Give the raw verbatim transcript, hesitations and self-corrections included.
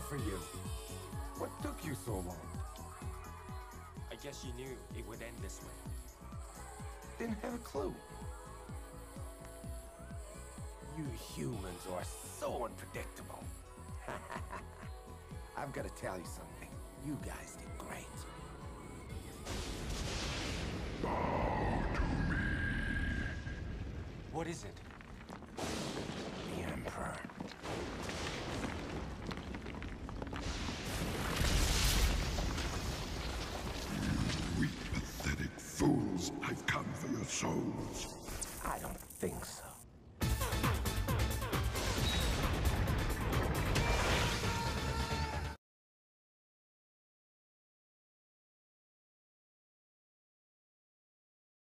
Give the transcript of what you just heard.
for you. What took you so long? I guess you knew it would end this way. Didn't have a clue. You humans are so unpredictable. I've got to tell you something. You guys did great. Bow to me. What is it? The Emperor. Weak, pathetic fools. I've come for your souls. I don't think so.